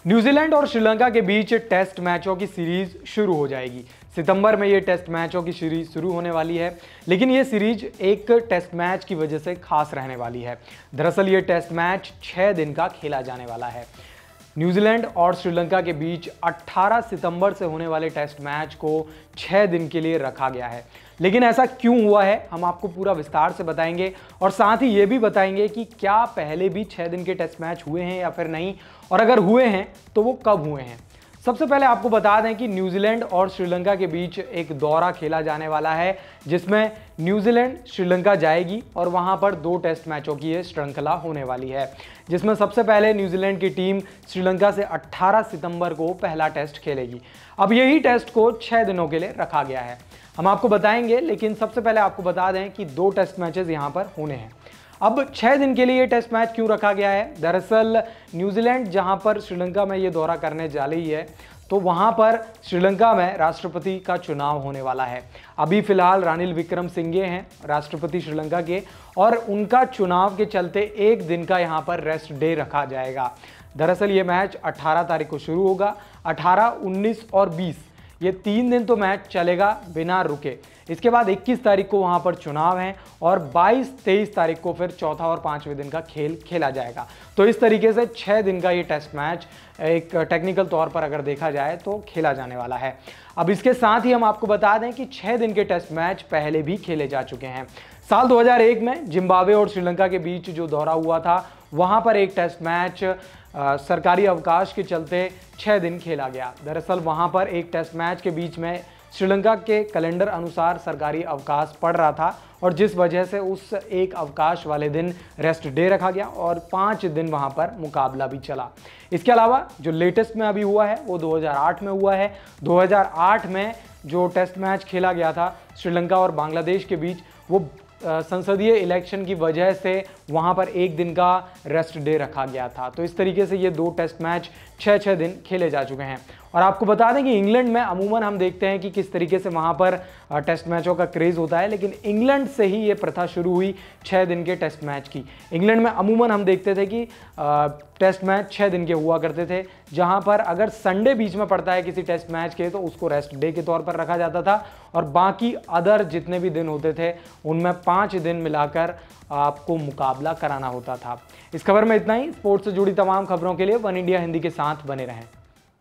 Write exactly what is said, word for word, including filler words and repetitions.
New Zealand और श्रीलंका के बीच test मैचों की सीरीज शुरू हो जाएगी। सितंबर में ये टेस्ट मैचों की सीरीज शुरू होने वाली है, लेकिन ये सीरीज एक टेस्ट मैच की वजह से खास रहने वाली है। दरअसल ये टेस्ट मैच छह दिन का खेला जाने वाला है। न्यूजीलैंड और श्रीलंका के बीच अठारह सितंबर से होने वाले टेस्ट मैच को छह दिन के लिए रखा गया है। लेकिन ऐसा क्यों हुआ है, हम आपको पूरा विस्तार से बताएंगे और साथ ही ये भी बताएंगे कि क्या पहले भी छह दिन के टेस्ट मैच हुए हैं या फिर नहीं, और अगर हुए हैं तो वो कब हुए हैं। सबसे पहले आपको बता दें कि न्यूजीलैंड और श्रीलंका के बीच एक दौरा खेला जाने वाला है, जिसमें न्यूजीलैंड श्रीलंका जाएगी और वहां पर दो टेस्ट मैचों की ये श्रृंखला होने वाली है, जिसमें सबसे पहले न्यूजीलैंड की टीम श्रीलंका से अठारह सितंबर को पहला टेस्ट खेलेगी। अब यही टेस्ट को छह दिनों के लिए रखा गया है, हम आपको बताएंगे, लेकिन सबसे पहले आपको बता दें कि दो टेस्ट मैचेस यहां पर होने हैं। अब छह दिन के लिए ये टेस्ट मैच क्यों रखा गया है? दरअसल न्यूजीलैंड जहां पर श्रीलंका में ये दौरा करने जा रही है, तो वहां पर श्रीलंका में राष्ट्रपति का चुनाव होने वाला है। अभी फिलहाल रानिल विक्रमसिंघे हैं राष्ट्रपति श्रीलंका के, और उनका चुनाव के चलते एक दिन का यहां पर रेस्ट डे रखा जाएगा। दरअसल ये मैच अठारह तारीख को शुरू होगा। अठारह, उन्नीस और बीस ये तीन दिन तो मैच चलेगा बिना रुके। इसके बाद इक्कीस तारीख को वहां पर चुनाव है और बाईस, तेईस तारीख को फिर चौथा और पांचवें दिन का खेल खेला जाएगा। तो इस तरीके से छह दिन का ये टेस्ट मैच एक टेक्निकल तौर पर अगर देखा जाए तो खेला जाने वाला है। अब इसके साथ ही हम आपको बता दें कि छह दिन के टेस्ट मैच पहले भी खेले जा चुके हैं। साल दो हज़ार एक में जिम्बाब्वे और श्रीलंका के बीच जो दौरा हुआ था, वहां पर एक टेस्ट मैच आ, सरकारी अवकाश के चलते छह दिन खेला गया। दरअसल वहां पर एक टेस्ट मैच के बीच में श्रीलंका के कैलेंडर अनुसार सरकारी अवकाश पड़ रहा था, और जिस वजह से उस एक अवकाश वाले दिन रेस्ट डे रखा गया और पाँच दिन वहां पर मुकाबला भी चला। इसके अलावा जो लेटेस्ट में अभी हुआ है वो दो हज़ार आठ में हुआ है। दो हज़ार आठ में जो टेस्ट मैच खेला गया था श्रीलंका और बांग्लादेश के बीच, वो संसदीय इलेक्शन की वजह से वहां पर एक दिन का रेस्ट डे रखा गया था। तो इस तरीके से ये दो टेस्ट मैच छः छः दिन खेले जा चुके हैं। और आपको बता दें कि इंग्लैंड में अमूमन हम देखते हैं कि किस तरीके से वहां पर टेस्ट मैचों का क्रेज़ होता है, लेकिन इंग्लैंड से ही ये प्रथा शुरू हुई छः दिन के टेस्ट मैच की। इंग्लैंड में अमूमन हम देखते थे कि टेस्ट मैच छः दिन के हुआ करते थे, जहां पर अगर संडे बीच में पड़ता है किसी टेस्ट मैच के तो उसको रेस्ट डे के तौर पर रखा जाता था, और बाकी अदर जितने भी दिन होते थे उनमें पाँच दिन मिलाकर आपको मुकाबला कराना होता था। इस खबर में इतना ही। स्पोर्ट्स से जुड़ी तमाम खबरों के लिए वन इंडिया हिंदी के साथ बने रहें।